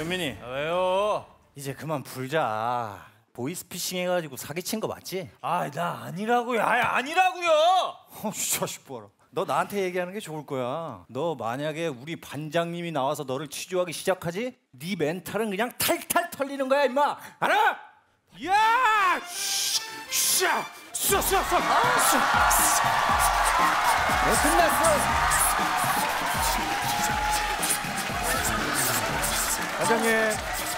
조현민이. 왜요? 이제 그만 불자. 보이스피싱 해가지고 사기친 거 맞지? 아, 나 아니라고요. 아니라고요. 이 자식 봐라. 너 나한테 얘기하는 게 좋을 거야. 너 만약에 우리 반장님이 나와서 너를 취조하기 시작하지? 네 멘탈은 그냥 탈탈 털리는 거야, 임마. 알아? 야! 끝났어. 반장님.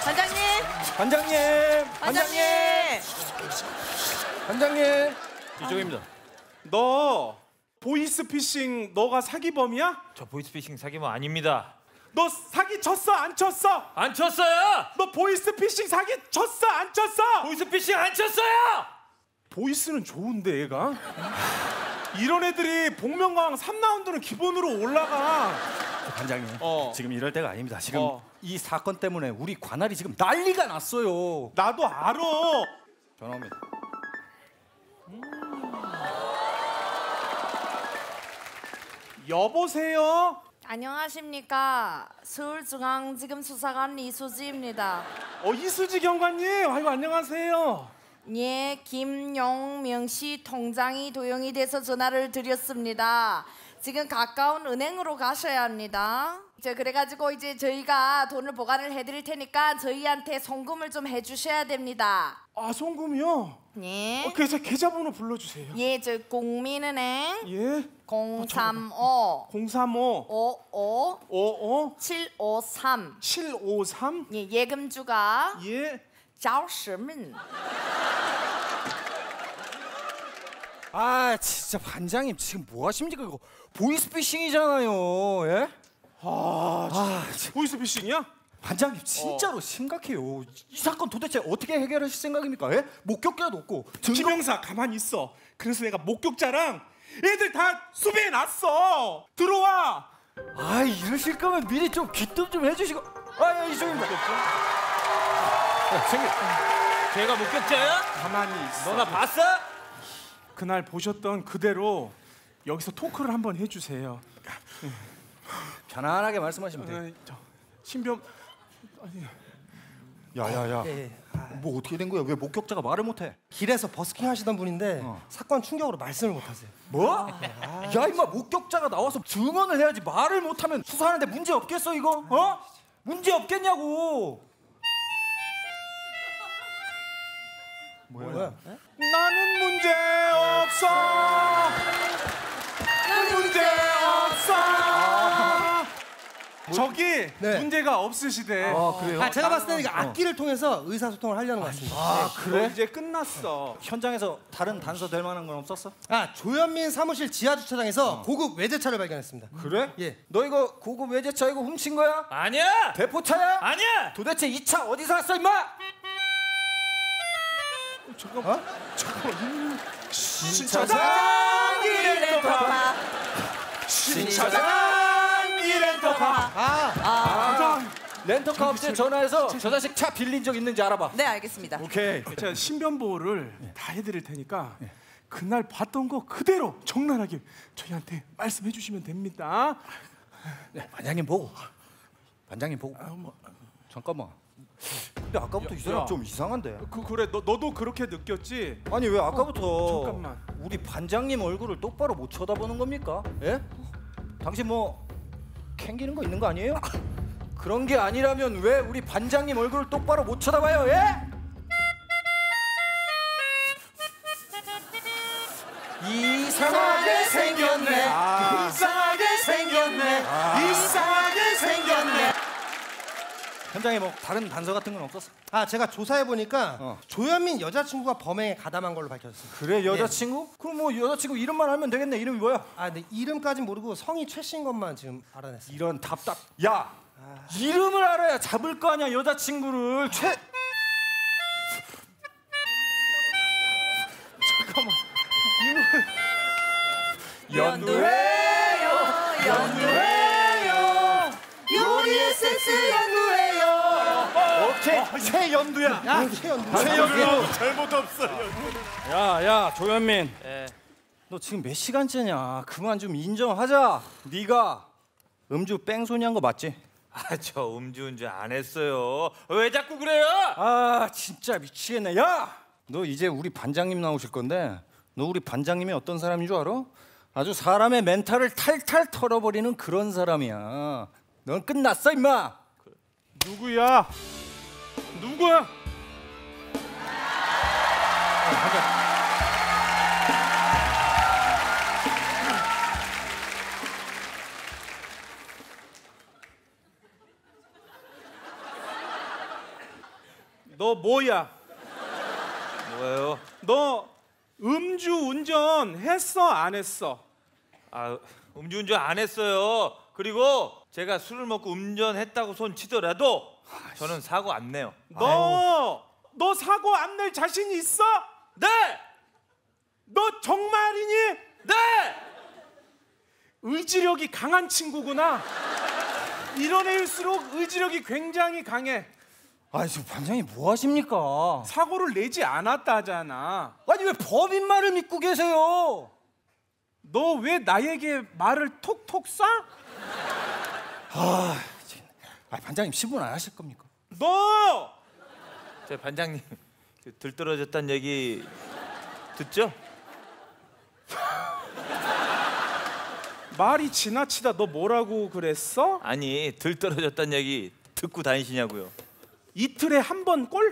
이쪽입니다. 너 보이스피싱 너가 사기범이야? 저 보이스피싱 사기범 아닙니다. 너 사기 쳤어 안 쳤어? 안 쳤어요. 너 보이스피싱 사기 쳤어 안 쳤어? 보이스피싱 안 쳤어요. 보이스는 좋은데 얘가 이런 애들이 복면가왕 3라운드는 기본으로 올라가. 반장님, 지금 이럴 때가 아닙니다. 지금 이 사건 때문에 우리 관할이 지금 난리가 났어요. 나도 알아. 전화 옵니다. 여보세요? 안녕하십니까. 서울중앙지검수사관 이수지입니다. 이수지 경관님. 아이고 안녕하세요. 예, 김용명 씨 통장이 도용이 돼서 전화를 드렸습니다. 지금 가까운 은행으로 가셔야 합니다. 그래가지고 이제 저희가 돈을 보관을 해드릴 테니까 저희한테 송금을 좀 해주셔야 됩니다. 아, 송금이요? 예. 계좌번호 불러주세요. 예, 저 국민은행 예. 035 035 55 55 753 753 예, 예금주가 예. 赵世民. 아, 진짜 반장님 지금 뭐 하십니까? 이거 보이스피싱이잖아요. 예? 보이스피싱이야? 반장님 진짜로 심각해요. 이 사건 도대체 어떻게 해결하실 생각입니까? 예? 목격자도 없고 김영사 가만히 있어. 그래서 내가 목격자랑 애들 다 수배해 놨어. 들어와. 아, 이러실 거면 미리 좀 귀뜸 좀 해주시고. 이쪽입니다. 걔가 목격자야? 가만히 있어. 너나 봤어? 그날 보셨던 그대로 여기서 토크를 한번 해주세요. 편안하게 말씀하시면 돼요. 신병. 야야야. 뭐 어떻게 된 거야? 왜 목격자가 말을 못해? 길에서 버스킹 하시던 분인데 사건 충격으로 말씀을 못하세요. 뭐? 야, 임마, 목격자가 나와서 증언을 해야지. 말을 못하면 수사하는데 문제 없겠어 이거? 문제 없겠냐고. 뭐야? 나는 문제 없어. 문제 없어. 저기 문제가 없으시대. 그래요? 제가 봤을 때는 악기를 통해서 의사소통을 하려는 것 같습니다. 그래? 이제 끝났어. 현장에서 다른 단서 될 만한 건 없었어? 조현민 사무실 지하 주차장에서 고급 외제차를 발견했습니다. 그래? 예. 너 이거 고급 외제차 이거 훔친 거야? 아니야. 대포차야? 아니야. 도대체 이 차 어디서 왔어, 임마? 잠깐만. 신차장 렌터카. 신차장 렌터카. 렌터카 업체에 전화해서 저 자식 차 빌린 적 있는지 알아봐. 네, 알겠습니다. 오케이. 제가 신변보호를 다 해드릴 테니까 그날 봤던 거 그대로 적나라하게 저희한테 말씀해 주시면 됩니다. 반장님 보고. 잠깐만. 근데 아까부터 이 사람 좀 이상한데. 그래 너도 그렇게 느꼈지? 아니 왜 아까부터 잠깐만. 우리 반장님 얼굴을 똑바로 못 쳐다보는 겁니까? 예? 당신 뭐 캥기는 거 있는 거 아니에요? 그런 게 아니라면 왜 우리 반장님 얼굴을 똑바로 못 쳐다봐요? 예? 이상하게 생겼네. 이상하게 생겼네. 이상하게 생겼네. 현장에 뭐 다른 단서 같은 건 없었어? 제가 조사해 보니까 조현민 여자친구가 범행에 가담한 걸로 밝혀졌습니다. 그래, 여자친구? 그럼 뭐 여자친구 이름만 알면 되겠네. 이름이 뭐야? 근데 이름까진 모르고 성이 최씨인 것만 지금 알아냈어요. 이런 답답. 야, 이름을 알아야 잡을 거 아니야, 여자친구를. 잠깐만. 연두해요. 요리의 센스 연두해요. 오케이, 최연두야. 최연두. 잘못 없어. 야, 조현민. 너 지금 몇 시간째냐? 그만 좀 인정하자. 네가 음주 뺑소니 한 거 맞지? 저 음주운전 안 했어요. 왜 자꾸 그래요? 아 진짜 미치겠네. 야, 너 이제 우리 반장님 나오실 건데 너 우리 반장님이 어떤 사람인 줄 알아? 아주 사람의 멘탈을 탈탈 털어버리는 그런 사람이야. 넌 끝났어 임마. 누구야? 누구야? 너 뭐야? 뭐예요? 너 음주 운전 했어 안 했어? 음주운전 안 했어요. 그리고 제가 술을 먹고 운전했다고 손 치더라도 저는 사고 안 내요. 너 사고 안 낼 자신 있어? 네! 너 정말이니? 네! 의지력이 강한 친구구나. 이런 애일수록 의지력이 굉장히 강해. 아 지금 반장님 뭐 하십니까? 사고를 내지 않았다잖아. 아니 왜 법인 말을 믿고 계세요? 너 왜 나에게 말을 톡톡 쏴? 아 반장님 신분 안 하실 겁니까? 너! 저 반장님 들떨어졌다는 얘기 듣죠? 말이 지나치다. 너 뭐라고 그랬어? 아니 들떨어졌다는 얘기 듣고 다니시냐고요. 이틀에 한 번 꼴?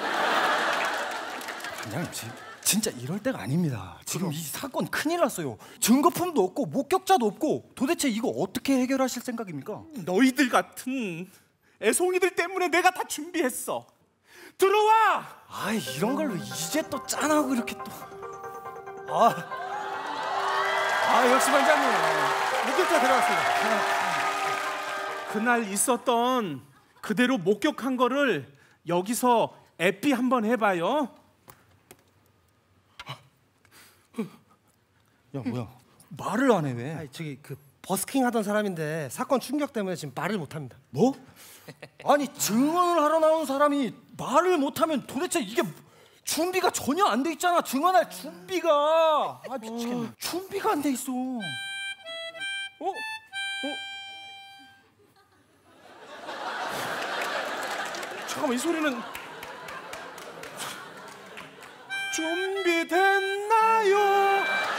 반장님 지금 진짜 이럴 때가 아닙니다. 지금 이 사건 큰일 났어요. 증거품도 없고 목격자도 없고 도대체 이거 어떻게 해결하실 생각입니까? 너희들 같은 애송이들 때문에 내가 다 준비했어. 들어와! 아 이런 걸로 이제 또 짠하고 이렇게 또 역시 반장님 목격자 데려왔습니다. 그날 있었던 그대로 목격한 거를 여기서 에피 한번 해봐요. 야 뭐야 말을 안 해 왜? 아니, 저기 그 버스킹 하던 사람인데 사건 충격 때문에 지금 말을 못 합니다. 뭐? 아니 증언을 하러 나온 사람이 말을 못하면 도대체 이게 준비가 전혀 안 돼 있잖아. 증언할 준비가 미치겠네. 준비가 안 돼 있어. 잠깐만, 이 소리는 준비됐나요?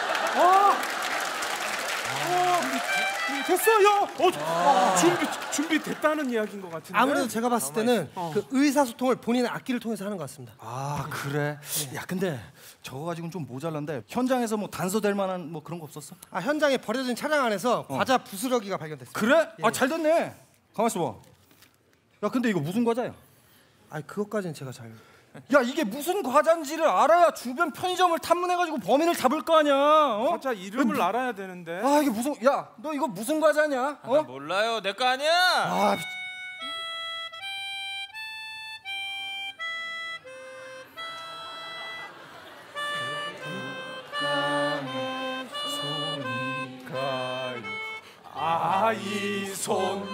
됐어요. 준비됐다는 이야기인 것 같은데. 아무래도 제가 봤을 때는 그 의사소통을 본인의 악기를 통해서 하는 것 같습니다. 아 그래? 야 근데 저거 가지고는 좀 모자란데 현장에서 뭐 단서될 만한 뭐 그런 거 없었어? 현장에 버려진 차량 안에서 과자 부스러기가 발견됐습니다. 그래? 예. 잘 됐네. 가만 있어 봐. 야 근데 이거 무슨 과자야? 그것까지는 제가 잘. 야 이게 무슨 과자인지를 알아야 주변 편의점을 탐문해가지고 범인을 잡을 거 아니야. 과자 이름을 알아야 되는데. 이게 무슨? 야 너 이거 무슨 과자냐? 나 몰라요. 내 거 아니야. 이 손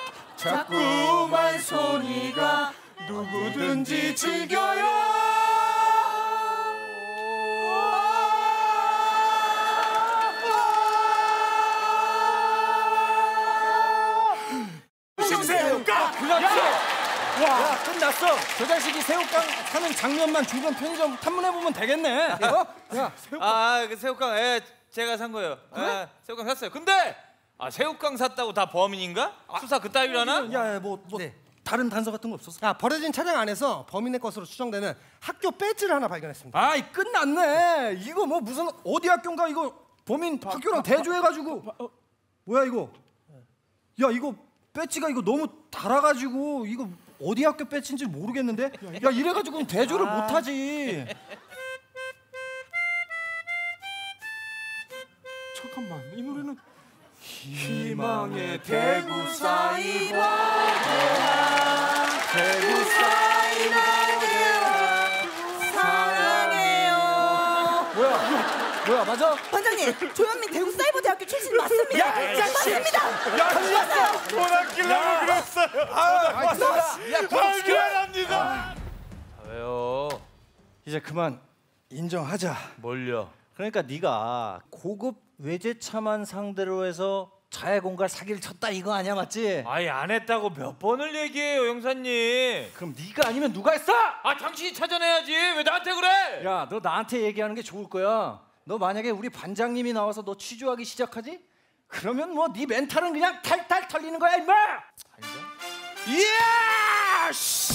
자꾸만 손이가 누구든지 즐겨요. 새우깡! 그렇지. 야 끝났어. 저 자식이 새우깡 사는 장면만 주변 편의점 탐문해 보면 되겠네. 야 그 새우깡 제가 산 거예요. 새우깡 샀어요. 근데 새우깡 샀다고 다 범인인가? 수사 그따위라나? 야 뭐 네. 다른 단서 같은 거 없었어? 버려진 차량 안에서 범인의 것으로 추정되는 학교 배지를 하나 발견했습니다. 아이 끝났네. 이거 뭐 무슨 어디 학교인가 이거 범인 학교랑 대조해가지고 뭐야 이거? 야 이거 배지가 이거 너무 달아가지고 이거 어디 학교 배지인지 모르겠는데? 야 이래가지고는 대조를 못하지. 잠깐만, 이 노래는 희망의 대구 사이와 대구 사랑해요. 뭐야 맞아? 반장님, 조현민 대구 사이버대학교 출신 맞습니다. 맞습니다. 도망치려고 그랬어요. 미안합니다. 왜요? 이제 그만 인정하자. 뭘요? 그러니까 네가 고급 외제차만 상대로 해서 자해 공갈 사기를 쳤다 이거 아니야, 맞지? 아이 안 했다고 몇 번을 얘기해요, 형사님. 그럼 네가 아니면 누가 했어? 아 당신이 찾아내야지. 왜 나한테 그래? 야, 너 나한테 얘기하는 게 좋을 거야. 너 만약에 우리 반장님이 나와서 너 취조하기 시작하지? 그러면 뭐 네 멘탈은 그냥 탈탈 털리는 거야, 임마. 이야!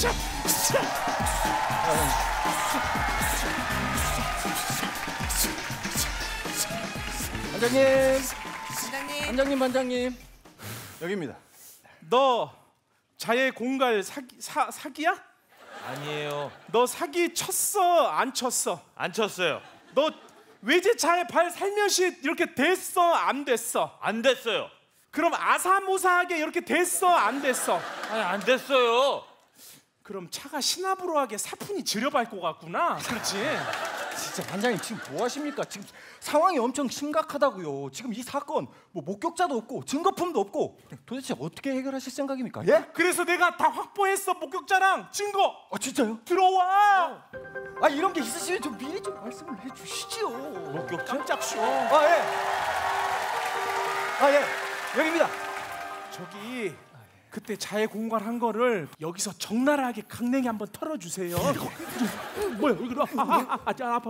반장님, 반장님. 여기입니다. 너 자해 공갈 사기야? 아니에요. 너 사기 쳤어? 안 쳤어? 안 쳤어요. 너 외제 차에 발 살며시 이렇게 됐어? 안 됐어? 안 됐어요. 그럼 아사모사하게 이렇게 됐어? 안 됐어? 아니 안 됐어요. 그럼 차가 시나브로하게 사푼이 지려밟고 갔구나. 그렇지? 진짜 반장님 지금 뭐 하십니까? 지금 상황이 엄청 심각하다고요. 지금 이 사건 뭐 목격자도 없고 증거품도 없고 도대체 어떻게 해결하실 생각입니까? 예? 그래서 내가 다 확보했어. 목격자랑 증거. 아 진짜요? 들어와. 아 이런 게 있으시면 좀 미리 좀 말씀을 해주시지요. 목격자? 깜짝 쇼. 아 예. 아 예. 여기입니다. 저기 그때 자해 공갈한 거를 여기서 적나라하게 강냉이 한번 털어주세요. 뭐야? 왜 그래? 아파.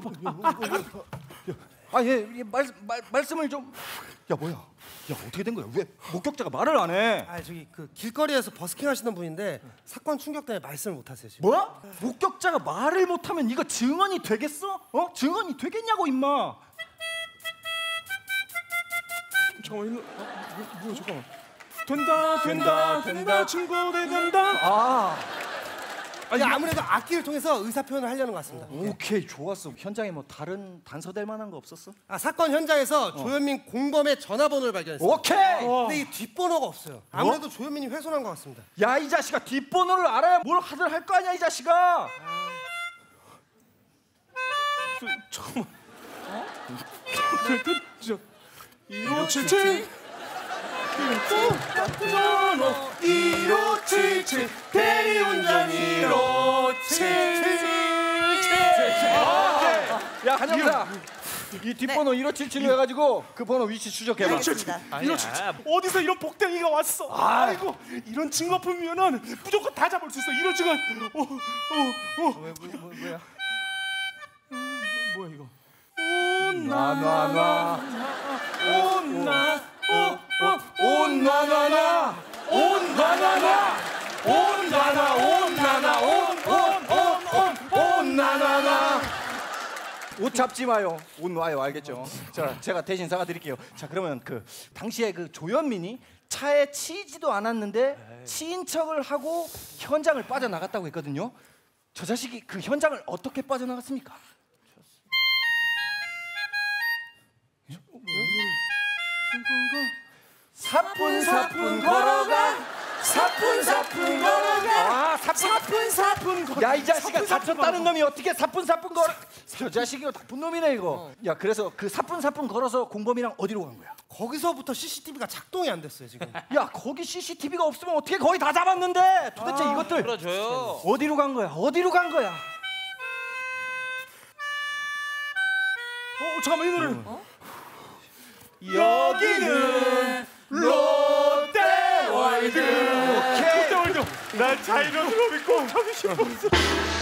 아 예. 말씀을 좀. 야 뭐야? 야 어떻게 된 거야? 왜 목격자가 말을 안 해? 아 저기 그 길거리에서 버스킹 하시는 분인데 사건 충격 때문에 말씀을 못 하세요 지금. 뭐야? 목격자가 말을 못하면 이거 증언이 되겠어? 어? 증언이 되겠냐고 임마. 잠깐만 뭐야 잠깐만. 된다 증거된다. 아. 아니 아무래도 악기를 통해서 의사 표현을 하려는 것 같습니다. 오케이 좋았어. 현장에 뭐 다른 단서될 만한 거 없었어? 아 사건 현장에서 조현민 공범의 전화번호를 발견했어요. 오케이. 근데 이 뒷번호가 없어요. 아무래도 조현민이 훼손한 것 같습니다. 야 이 자식아 뒷번호를 알아야 뭘 하든 할 거 아니야 이 자식아. 잠깐만. 1577 1577 대리운전 1577. 야 한영사 이 뒷번호 1577로 해가지고 그 번호 위치 추적해봐. 아니야. 어디서 이런 복덩이가 왔어? 아이고 이런 증거품이면은 무조건 다 잡을 수 있어. 이런 증거. 뭐야? 뭐야 이거? 나나나 온나 온나나나 온나나나 온나나 온나나 온나나나 옷 잡지 마요. 옷 놔요. 알겠죠? 자, 제가 대신 사과드릴게요. 자, 그러면 그 당시에 그 조현민이 차에 치이지도 않았는데 치인 척을 하고 현장을 빠져나갔다고 했거든요. 저 자식이 그 현장을 어떻게 빠져나갔습니까? 사뿐사뿐 걸어가 사뿐사뿐 걸어가 사뿐사뿐 걸어가. 야 이 자식아 다쳤다는 놈이 어떻게 사뿐사뿐 걸어. 저 자식이 나쁜 놈이네 이거. 야 그래서 그 사뿐사뿐 걸어서 공범이랑 어디로 간 거야? 거기서부터 CCTV가 작동이 안 됐어요 지금. 야 거기 CCTV가 없으면 어떻게 거의 다 잡았는데 도대체 이것들 풀어줘요. 어디로 간 거야? 어디로 간 거야? 잠깐만 이 노래. 여기는 롯데월드. 오케이. 롯데월드. 난 자이로드로 믿고 가고 싶었어.